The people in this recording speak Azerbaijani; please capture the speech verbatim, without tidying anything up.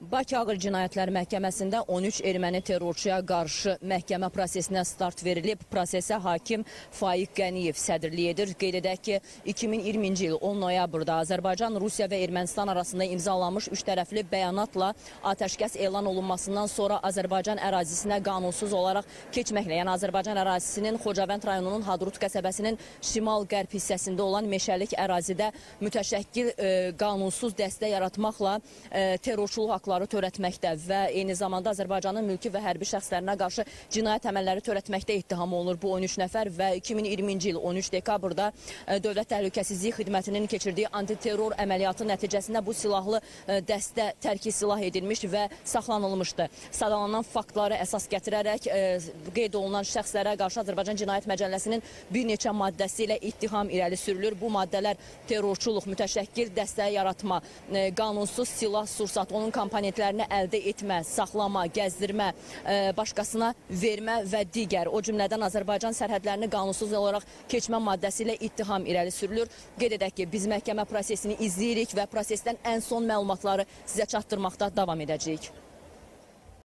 Bakı Ağır Cinayətlər Məhkəməsində on üç erməni terrorçuya qarşı məhkəmə prosesinə start verilib. Prosesə hakim Faiq Qəniyev sədrlik edir. Qeyd edək ki, iki min iyirminci il on noyabrda Azərbaycan, Rusiya və Ermənistan arasında imzalanmış üç tərəfli bəyanatla atəşkəs elan olunmasından sonra Azərbaycan ərazisinə qanunsuz olaraq keçməklə, yəni Azərbaycan ərazisinin Xocavənd rayonunun Hadrut qəsəbəsinin şimal-qərb hissəsində olan meşəlik ərazidə mütəşəkkil e, qanunsuz dəstə yaratmaqla e, terrorçuluq haqları törətməkdə və eyni zamanda Azərbaycanın mülki və hərbi şəxslərinə qarşı cinayət əməlləri törətməkdə ittiham olunur bu on üç nəfər və iki min iyirminci il on üç dekabrda Dövlət Təhlükəsizlik Xidmətinin keçirdiyi antiterror əməliyyatı nəticəsində bu silahlı dəstə tərki silah edilmiş və saxlanılmışdı. Sadalanan faktları əsas gətirərək qeyd olunan şəxslərə qarşı Azərbaycan Cinayət Məcəlləsinin bir neçə maddəsi ilə ittiham irəli sürülür. Bu maddələr terrorçuluq, mütəşəkkil dəstə yaratma, qanunsuz silah sursat, onun komponentlərini əldə etmə, saxlama, gəzdirmə, başqasına vermə və digər, o cümlədən Azərbaycan sərhədlərini qanunsuz olaraq keçmə maddəsi ilə ittiham irəli sürülür. Qeyd edək ki, biz məhkəmə prosesini izləyirik və prosesdən ən son məlumatları sizə çatdırmaqda davam edəcəyik.